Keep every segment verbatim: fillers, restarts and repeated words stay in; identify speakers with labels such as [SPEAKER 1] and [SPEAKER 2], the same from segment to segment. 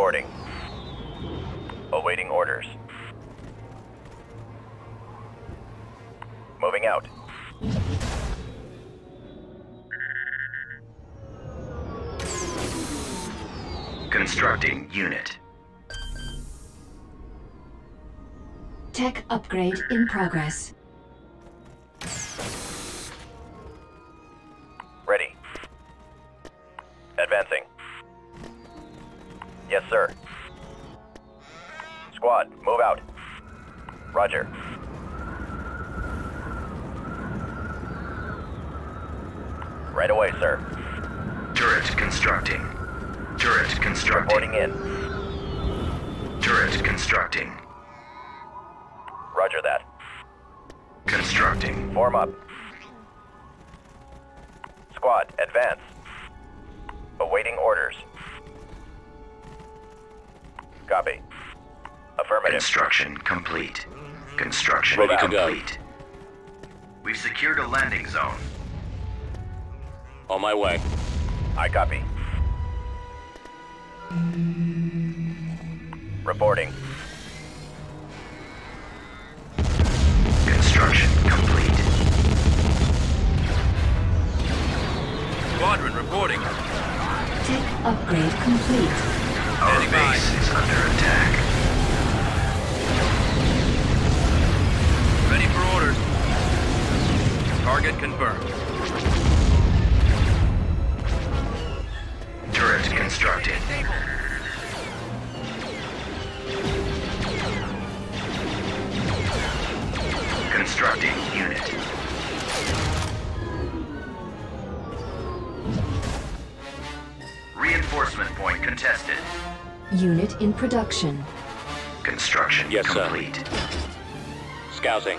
[SPEAKER 1] Reporting. Awaiting orders. Moving out.
[SPEAKER 2] Constructing unit.
[SPEAKER 3] Tech upgrade in progress.
[SPEAKER 1] Ready. Advancing. Yes, sir. Squad, move out. Roger. Right away, sir.
[SPEAKER 2] Turret constructing. Turret constructing.
[SPEAKER 1] Reporting in.
[SPEAKER 2] Turret constructing.
[SPEAKER 1] Roger that.
[SPEAKER 2] Constructing.
[SPEAKER 1] Form up. Squad, advance. Awaiting orders. Copy. Affirmative.
[SPEAKER 2] Construction complete. Construction
[SPEAKER 4] Ready to go.
[SPEAKER 2] complete. We've secured a landing zone.
[SPEAKER 4] On my way.
[SPEAKER 1] I copy. Reporting.
[SPEAKER 2] Construction complete.
[SPEAKER 5] Squadron reporting.
[SPEAKER 3] Tech upgrade complete.
[SPEAKER 2] Our
[SPEAKER 5] Standing by.
[SPEAKER 2] base is under attack.
[SPEAKER 5] Ready for orders. Target confirmed.
[SPEAKER 2] Turret constructed. Constructing unit. Reinforcement point contested.
[SPEAKER 3] Unit in production.
[SPEAKER 2] Construction
[SPEAKER 4] Yes, sir.
[SPEAKER 2] complete.
[SPEAKER 4] Scouting.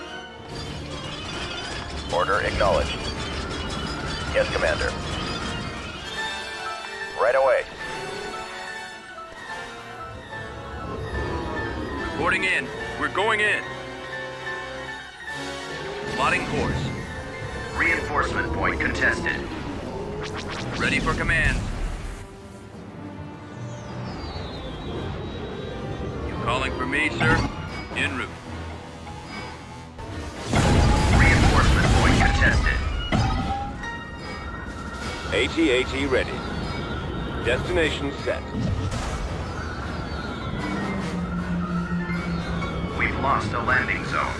[SPEAKER 1] Order acknowledged. Yes, Commander. Right away.
[SPEAKER 5] Reporting in. We're going in. Plotting course.
[SPEAKER 2] Reinforcement point contested.
[SPEAKER 5] Ready for command. You calling for me, sir? En route.
[SPEAKER 2] Reinforcement point contested.
[SPEAKER 4] AT-AT ready. Destination set.
[SPEAKER 2] We've lost a landing zone.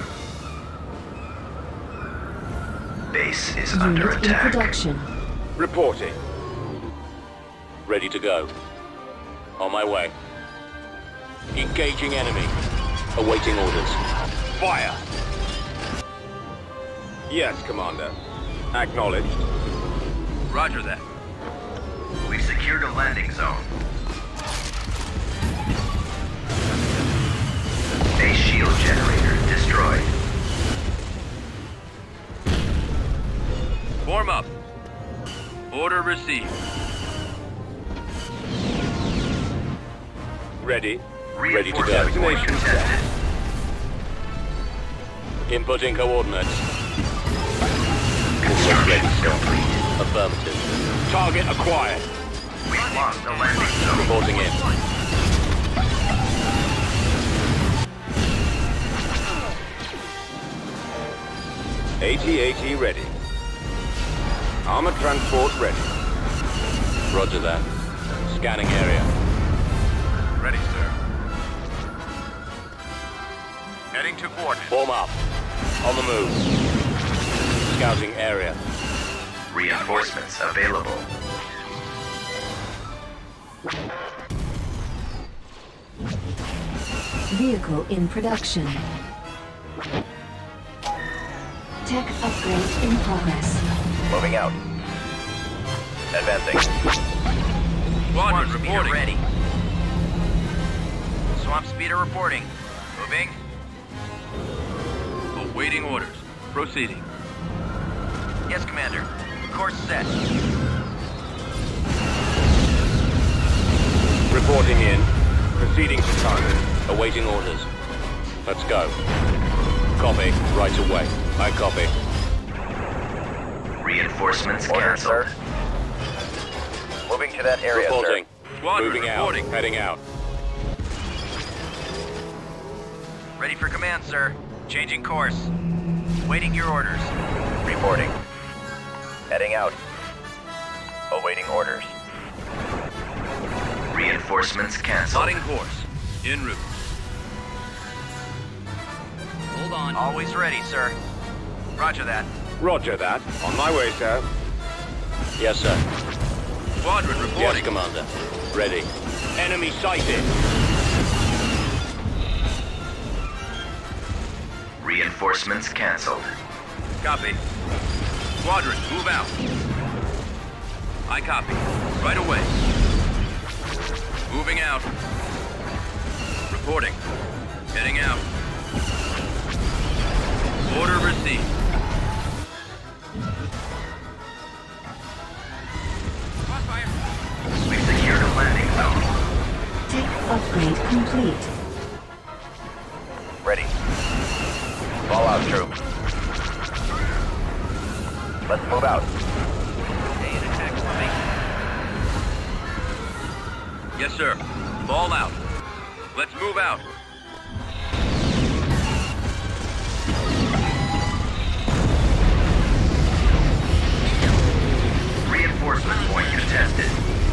[SPEAKER 2] Base is under
[SPEAKER 3] Unit in
[SPEAKER 2] attack.
[SPEAKER 3] production.
[SPEAKER 4] Reporting. Ready to go. On my way. Engaging enemy. Awaiting orders. Fire! Yes, Commander. Acknowledged.
[SPEAKER 5] Roger that.
[SPEAKER 2] We've secured a landing zone. Base shield generator destroyed.
[SPEAKER 5] Form up. Order received.
[SPEAKER 4] Ready. Ready to go.
[SPEAKER 2] Reinforcement point
[SPEAKER 4] Destination
[SPEAKER 2] contested.
[SPEAKER 4] set. Inputting coordinates.
[SPEAKER 2] Construction
[SPEAKER 4] sir.
[SPEAKER 2] complete.
[SPEAKER 4] Affirmative. Target acquired.
[SPEAKER 2] We've lost a landing zone.
[SPEAKER 4] Reporting in. AT-AT ready. Armored transport ready. Roger that. Scanning area.
[SPEAKER 5] Ready, sir. Heading to coordinates.
[SPEAKER 4] Form up. On the move. Scouting area.
[SPEAKER 2] Reinforcements available.
[SPEAKER 3] Vehicle in production. Tech upgrade in progress.
[SPEAKER 1] Moving out. Advancing.
[SPEAKER 5] Squadron reporting.
[SPEAKER 1] ready. Swamp speeder reporting. Moving.
[SPEAKER 5] Awaiting orders. Proceeding.
[SPEAKER 1] Yes, Commander. Course set.
[SPEAKER 4] Reporting in. Proceeding to target. Awaiting orders. Let's go. Copy. Right away. I copy.
[SPEAKER 2] Reinforcements
[SPEAKER 1] Order,
[SPEAKER 2] cancelled.
[SPEAKER 1] sir. Moving to that area,
[SPEAKER 4] Reporting.
[SPEAKER 1] sir.
[SPEAKER 5] Squadron
[SPEAKER 4] Moving out.
[SPEAKER 5] reporting.
[SPEAKER 4] Heading out.
[SPEAKER 1] Ready for command, sir. Changing course. Waiting your orders. Reporting. Heading out. Awaiting orders.
[SPEAKER 2] Reinforcements canceled.
[SPEAKER 5] Plotting course. En route. Hold on.
[SPEAKER 1] Always ready, sir. Roger that.
[SPEAKER 4] Roger that. On my way, sir. Yes, sir.
[SPEAKER 5] Squadron
[SPEAKER 4] Yes,
[SPEAKER 5] reporting.
[SPEAKER 4] Commander. Ready. Enemy sighted.
[SPEAKER 2] Reinforcements canceled.
[SPEAKER 5] Copy. Squadron, move out. I copy. Right away. Moving out. Reporting. Heading out. Order received. Crossfire.
[SPEAKER 2] We've secured a landing zone.
[SPEAKER 3] Tech upgrade complete.
[SPEAKER 1] Ready. Fall out, troops. Let's move out.
[SPEAKER 5] Yes, sir. Ball out. Let's move out.
[SPEAKER 2] Reinforcement point contested.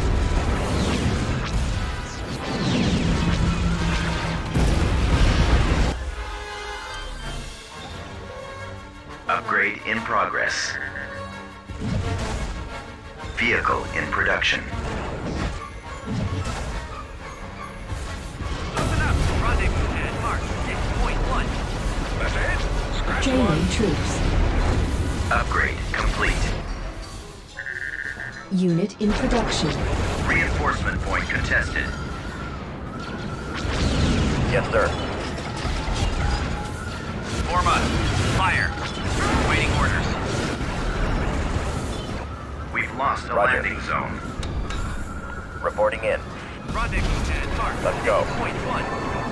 [SPEAKER 2] Upgrade in progress. Vehicle in production.
[SPEAKER 5] Open up. Rendezvous at Mark six point one. That's it. Scratch
[SPEAKER 3] Training
[SPEAKER 5] one.
[SPEAKER 3] troops.
[SPEAKER 2] Upgrade complete.
[SPEAKER 3] Unit in production.
[SPEAKER 2] Reinforcement point contested.
[SPEAKER 1] Yes, sir.
[SPEAKER 5] Form up. Fire. Waiting orders.
[SPEAKER 2] We've lost a
[SPEAKER 1] Roger.
[SPEAKER 2] landing zone.
[SPEAKER 1] Reporting in.
[SPEAKER 5] Rendezvous at Mark
[SPEAKER 1] Let's go.
[SPEAKER 5] six point one.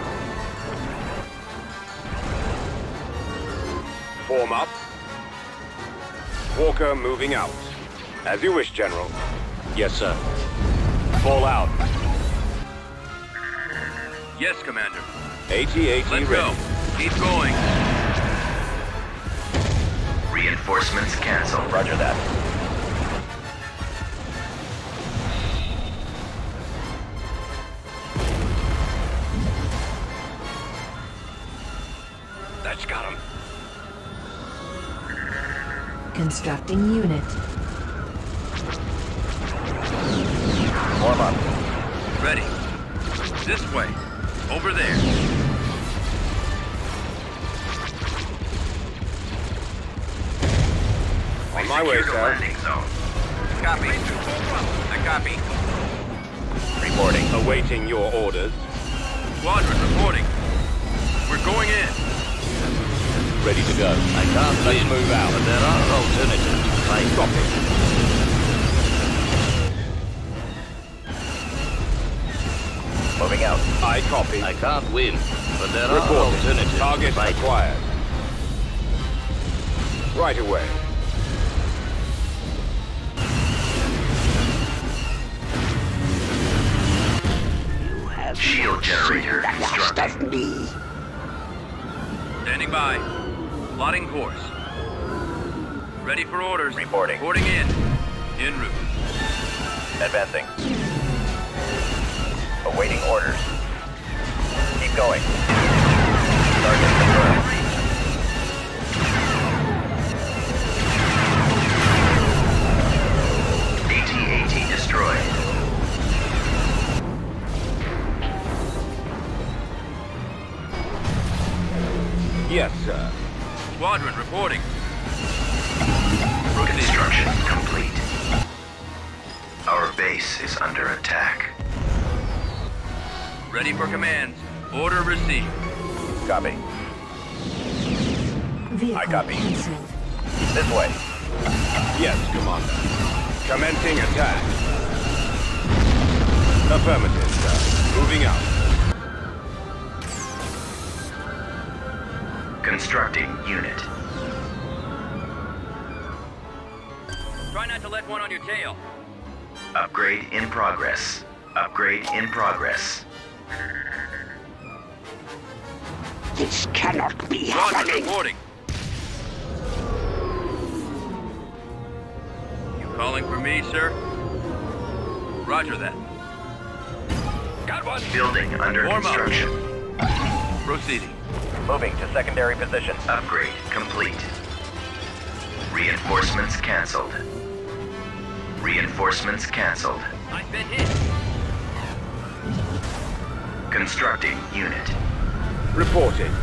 [SPEAKER 4] Form up. Walker moving out. As you wish, General. Yes, sir. Fall out.
[SPEAKER 5] Yes, Commander.
[SPEAKER 4] eighty eighty
[SPEAKER 5] Let's
[SPEAKER 4] ready.
[SPEAKER 5] go. Keep going.
[SPEAKER 2] Reinforcements canceled.
[SPEAKER 1] Roger that.
[SPEAKER 5] That's got him.
[SPEAKER 3] Constructing unit.
[SPEAKER 1] Form up.
[SPEAKER 5] Ready. This way. Over there.
[SPEAKER 4] On my way,
[SPEAKER 2] Secured a
[SPEAKER 4] sir.
[SPEAKER 2] landing zone.
[SPEAKER 1] Copy. I copy. Reporting.
[SPEAKER 4] Awaiting your orders.
[SPEAKER 5] Squadron reporting. We're going in.
[SPEAKER 4] Ready to go.
[SPEAKER 6] I can't
[SPEAKER 4] Let's
[SPEAKER 6] win,
[SPEAKER 4] move out.
[SPEAKER 6] but there are alternatives. I
[SPEAKER 4] Copy.
[SPEAKER 1] Moving out.
[SPEAKER 4] I copy.
[SPEAKER 6] I can't win, but there are
[SPEAKER 4] Reporting.
[SPEAKER 6] alternatives.
[SPEAKER 4] Target
[SPEAKER 6] Fight.
[SPEAKER 4] acquired. Right away.
[SPEAKER 2] Shield generator constructed.
[SPEAKER 5] Standing by. Plotting course. Ready for orders.
[SPEAKER 1] Reporting.
[SPEAKER 5] Reporting in. En route.
[SPEAKER 1] Advancing. Awaiting orders. Keep going. Target confirmed.
[SPEAKER 2] AT AT destroyed.
[SPEAKER 4] Yes, sir.
[SPEAKER 5] Squadron reporting.
[SPEAKER 2] Construction complete. Our base is under attack.
[SPEAKER 5] Ready for commands. Order received.
[SPEAKER 1] Copy.
[SPEAKER 3] Vehicle
[SPEAKER 1] I copy.
[SPEAKER 3] cancelled.
[SPEAKER 1] This way.
[SPEAKER 4] Yes, Commander. Commencing attack. Affirmative, sir. Moving out.
[SPEAKER 2] Constructing unit.
[SPEAKER 5] Try not to let one on your tail.
[SPEAKER 2] Upgrade in progress. Upgrade in progress.
[SPEAKER 7] This cannot be
[SPEAKER 5] Roger,
[SPEAKER 7] happening!
[SPEAKER 5] reporting. You calling for me, sir? Roger that. Got one.
[SPEAKER 2] Building under
[SPEAKER 5] Warm up.
[SPEAKER 2] construction.
[SPEAKER 5] Proceeding.
[SPEAKER 1] Moving to secondary position.
[SPEAKER 2] Upgrade complete. Reinforcements cancelled. Reinforcements cancelled.
[SPEAKER 5] I've been hit.
[SPEAKER 2] Constructing unit.
[SPEAKER 4] Reporting.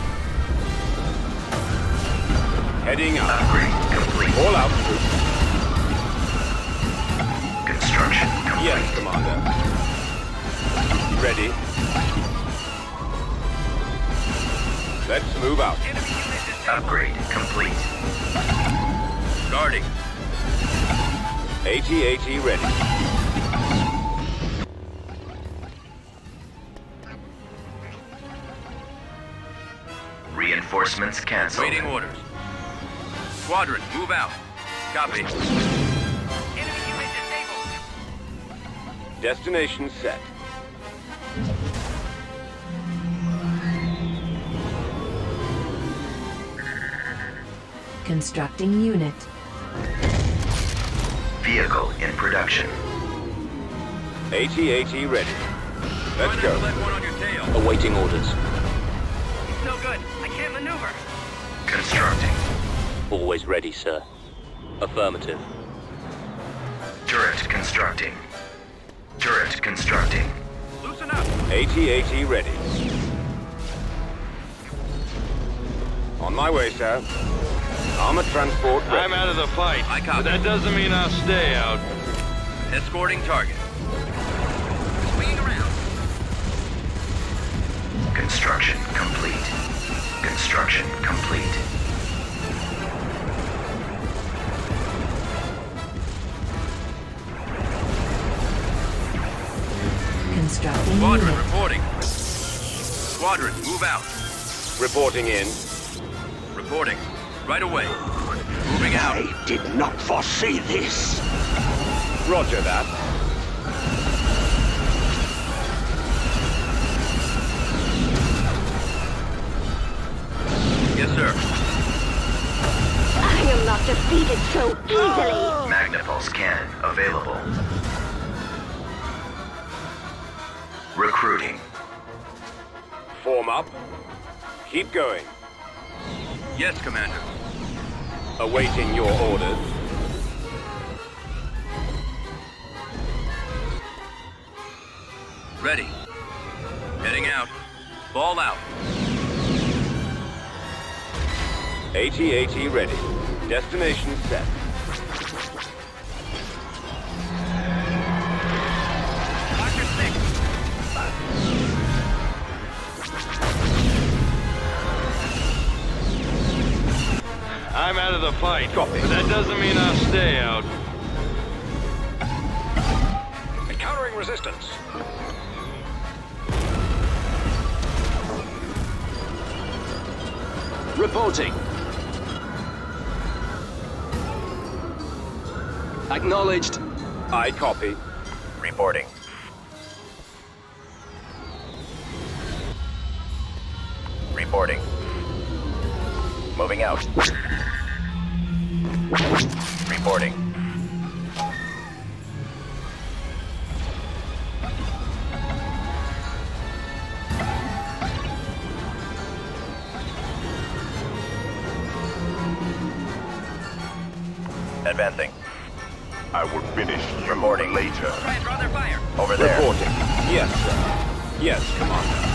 [SPEAKER 4] Heading up.
[SPEAKER 2] Upgrade complete.
[SPEAKER 4] All out.
[SPEAKER 2] Construction complete.
[SPEAKER 4] Yes, Commander. Ready. Let's move out.
[SPEAKER 5] Enemy unit disabled.
[SPEAKER 2] Upgrade complete.
[SPEAKER 5] Guarding.
[SPEAKER 4] AT AT ready.
[SPEAKER 2] Reinforcements cancelled.
[SPEAKER 5] Waiting orders. Squadron, move out. Copy. Enemy unit disabled.
[SPEAKER 4] Destination set.
[SPEAKER 3] Constructing unit.
[SPEAKER 2] Vehicle in production.
[SPEAKER 4] AT AT ready. Let's
[SPEAKER 5] Try not to
[SPEAKER 4] go.
[SPEAKER 5] let one on your tail.
[SPEAKER 4] Awaiting orders.
[SPEAKER 5] It's no good. I can't maneuver.
[SPEAKER 2] Constructing.
[SPEAKER 4] Always ready, sir. Affirmative.
[SPEAKER 2] Turret constructing. Turret constructing.
[SPEAKER 5] Loosen up.
[SPEAKER 4] AT AT ready. On my way, sir. Armored transport ready.
[SPEAKER 8] I'm out of the fight,
[SPEAKER 5] I
[SPEAKER 8] but
[SPEAKER 5] copy.
[SPEAKER 8] that doesn't mean I'll stay out.
[SPEAKER 5] Escorting target. Swinging around.
[SPEAKER 2] Construction complete. Construction complete.
[SPEAKER 3] Constructing
[SPEAKER 5] Squadron
[SPEAKER 3] unit.
[SPEAKER 5] reporting. Squadron, move out.
[SPEAKER 4] Reporting in.
[SPEAKER 5] Reporting. Right away. Moving out.
[SPEAKER 7] I did not foresee this!
[SPEAKER 4] Roger that.
[SPEAKER 5] Yes, sir.
[SPEAKER 9] I am not defeated so easily.
[SPEAKER 2] Magnapulse cannon available. Recruiting.
[SPEAKER 4] Form up. Keep going.
[SPEAKER 5] Yes, Commander.
[SPEAKER 4] Awaiting your orders.
[SPEAKER 5] Ready. Heading out. Ball out.
[SPEAKER 4] AT AT ready. Destination set.
[SPEAKER 5] Doctor six.
[SPEAKER 8] I'm out of the fight,
[SPEAKER 4] Copy.
[SPEAKER 8] but that doesn't mean I'll stay out.
[SPEAKER 4] Encountering resistance.
[SPEAKER 10] Reporting. Acknowledged.
[SPEAKER 4] I copy.
[SPEAKER 1] Reporting. Reporting. Moving out. Reporting. Advancing.
[SPEAKER 11] I will finish you
[SPEAKER 1] Reporting.
[SPEAKER 11] later.
[SPEAKER 5] Try and draw their fire.
[SPEAKER 1] Over there.
[SPEAKER 4] Reporting. Yes, sir. Yes, Commander.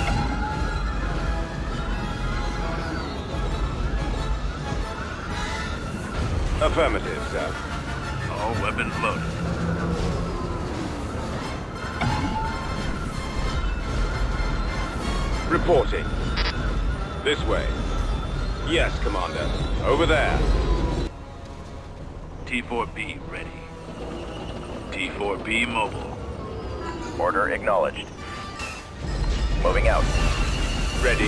[SPEAKER 4] Affirmative, sir.
[SPEAKER 5] All weapons loaded.
[SPEAKER 4] Reporting. This way. Yes, Commander. Over there.
[SPEAKER 5] T four B ready. T four B mobile.
[SPEAKER 1] Order acknowledged. Moving out.
[SPEAKER 4] Ready.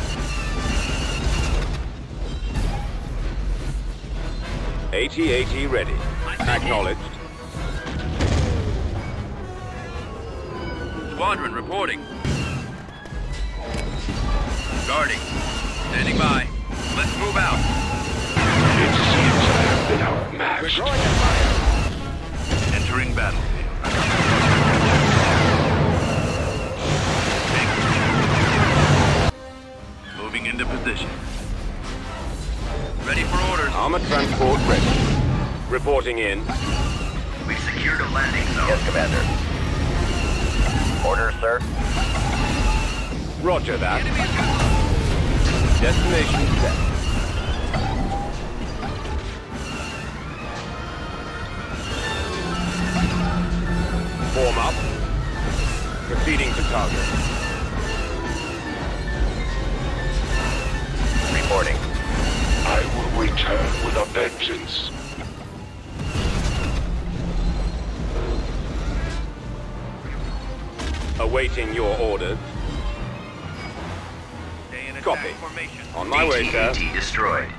[SPEAKER 4] AT AT ready. Acknowledged.
[SPEAKER 5] Squadron reporting. Guarding. Standing by. Let's move out.
[SPEAKER 11] It seems I have been outmatched.
[SPEAKER 5] We're going to fire. Entering battlefield. Moving into position. Ready for orders.
[SPEAKER 4] Armored transport ready. Reporting in.
[SPEAKER 2] We've secured a landing zone.
[SPEAKER 1] Yes, Commander. Orders, sir.
[SPEAKER 4] Roger that. Destination set. Form up. Proceeding to target.
[SPEAKER 1] Reporting.
[SPEAKER 11] I will return with a vengeance.
[SPEAKER 4] Awaiting your orders.
[SPEAKER 5] Stay in attack
[SPEAKER 4] Copy.
[SPEAKER 5] formation.
[SPEAKER 4] On my way, sir.
[SPEAKER 2] A T A T destroyed.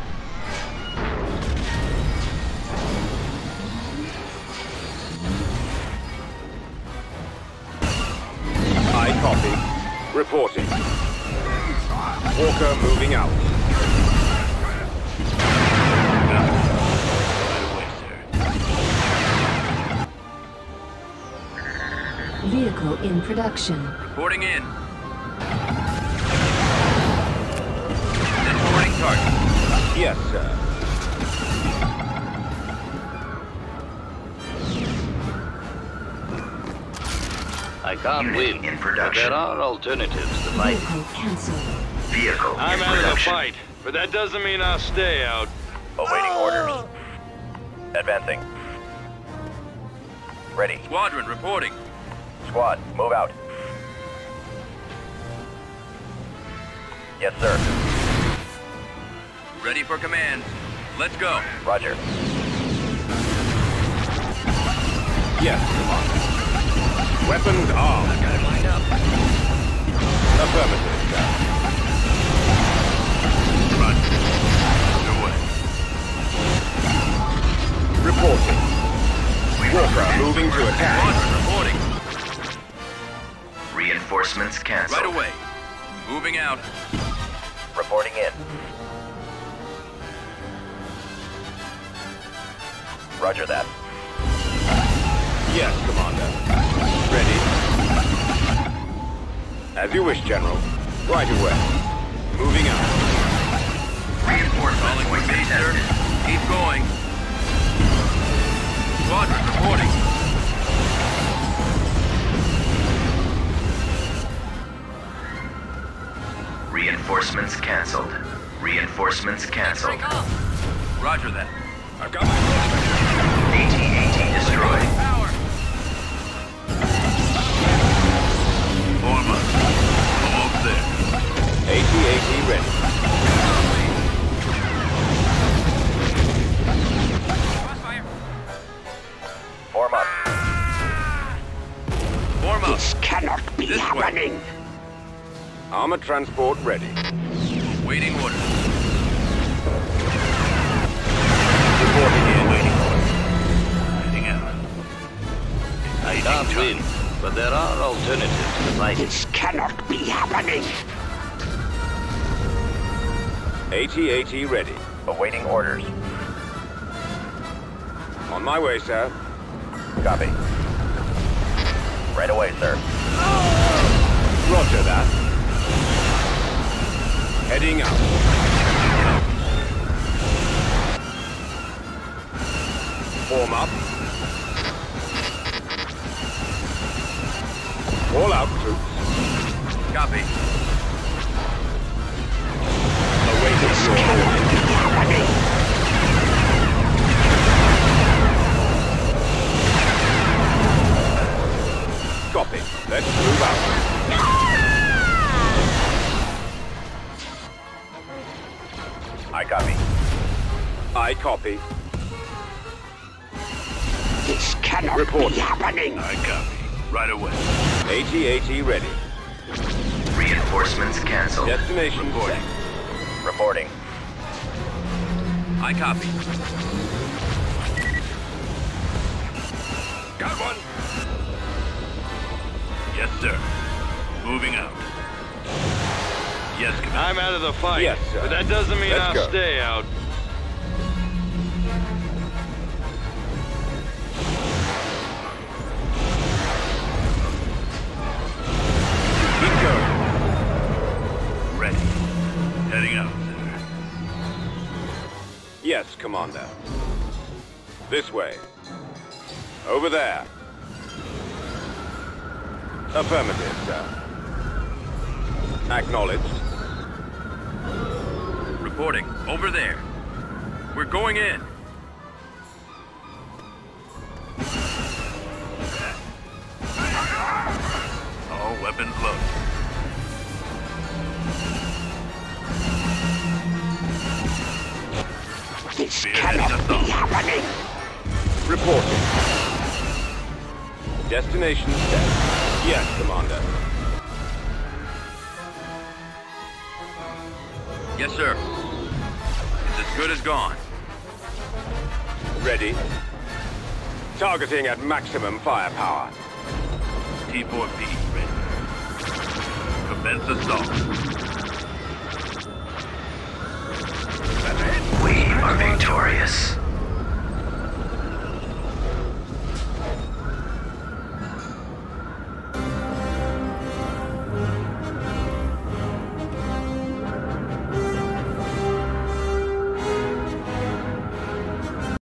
[SPEAKER 4] I copy. Reporting. Walker moving out.
[SPEAKER 3] Vehicle in production.
[SPEAKER 5] Reporting in. Reporting target.
[SPEAKER 4] Yes, sir.
[SPEAKER 6] I can't
[SPEAKER 2] Unit
[SPEAKER 6] win,
[SPEAKER 2] in
[SPEAKER 6] but
[SPEAKER 2] production.
[SPEAKER 6] there are alternatives to fight.
[SPEAKER 3] Vehicle cancelled.
[SPEAKER 2] Vehicle
[SPEAKER 8] I'm
[SPEAKER 2] in
[SPEAKER 8] out of the
[SPEAKER 2] production.
[SPEAKER 8] fight, but that doesn't mean I'll stay out.
[SPEAKER 1] Awaiting orders. Advancing. Ready.
[SPEAKER 5] Squadron reporting.
[SPEAKER 1] Squad, move out. Yes, sir.
[SPEAKER 5] Ready for command. Let's go.
[SPEAKER 1] Roger.
[SPEAKER 4] Yes, Commander. Weapons armed.
[SPEAKER 5] Got it lined up.
[SPEAKER 4] Affirmative, sir.
[SPEAKER 5] Roger. Underway.
[SPEAKER 4] Reporting. Walker moving to attack.
[SPEAKER 5] Squadron reporting.
[SPEAKER 2] Reinforcements canceled.
[SPEAKER 5] Right away. Moving out.
[SPEAKER 1] Reporting in. Roger that.
[SPEAKER 4] Yes, Commander. Ready. As you wish, General. Right away. Moving out.
[SPEAKER 2] Reinforcement
[SPEAKER 5] Calling for
[SPEAKER 2] point
[SPEAKER 5] me, sir.
[SPEAKER 2] contested.
[SPEAKER 5] Keep going. Squadron reporting.
[SPEAKER 2] Reinforcements canceled. Reinforcements canceled.
[SPEAKER 5] Roger that.
[SPEAKER 4] I've got my
[SPEAKER 2] A T A T destroyed.
[SPEAKER 5] Power. Form up. Almost there.
[SPEAKER 4] A T A T ready.
[SPEAKER 5] Crossfire.
[SPEAKER 1] Form up.
[SPEAKER 5] Form up.
[SPEAKER 7] This cannot be
[SPEAKER 5] This way.
[SPEAKER 7] happening.
[SPEAKER 4] Armored transport ready.
[SPEAKER 5] Waiting orders.
[SPEAKER 4] Reporting in.
[SPEAKER 5] Waiting orders. Heading out.
[SPEAKER 6] I can't win, but there are alternatives to fight.
[SPEAKER 7] This cannot be happening.
[SPEAKER 4] A T A T ready.
[SPEAKER 1] Awaiting orders.
[SPEAKER 4] On my way, sir.
[SPEAKER 1] Copy. Right away, sir.
[SPEAKER 4] Roger that. Heading out. Form up. All out, troops.
[SPEAKER 5] Copy.
[SPEAKER 4] Awaiting your orders. Copy. Let's move out.
[SPEAKER 1] I copy.
[SPEAKER 4] I copy.
[SPEAKER 7] This cannot
[SPEAKER 4] Report.
[SPEAKER 7] be happening.
[SPEAKER 5] I copy. Right away.
[SPEAKER 4] A T A T ready.
[SPEAKER 2] Reinforcements canceled.
[SPEAKER 4] Destination
[SPEAKER 5] Reporting.
[SPEAKER 4] set.
[SPEAKER 1] Reporting.
[SPEAKER 5] I copy.
[SPEAKER 4] Got one.
[SPEAKER 5] Yes, sir. Moving out. Yes, Commander.
[SPEAKER 8] I'm out of the fight.
[SPEAKER 4] Yes, sir.
[SPEAKER 8] But that doesn't mean
[SPEAKER 4] Let's
[SPEAKER 8] I'll
[SPEAKER 4] go.
[SPEAKER 8] stay out.
[SPEAKER 5] Keep going. Ready. Heading out, sir.
[SPEAKER 4] Yes, Commander. This way. Over there. Affirmative, sir. Acknowledged.
[SPEAKER 5] Reporting. Over there. We're going in. All weapons loaded.
[SPEAKER 7] This
[SPEAKER 5] Spearheading
[SPEAKER 7] cannot
[SPEAKER 5] assault.
[SPEAKER 7] be happening.
[SPEAKER 4] Reporting. Destination set. Yes, Commander.
[SPEAKER 5] Yes, sir. It's as good as gone.
[SPEAKER 4] Ready. Targeting at maximum firepower.
[SPEAKER 5] T four P ready. Commence assault.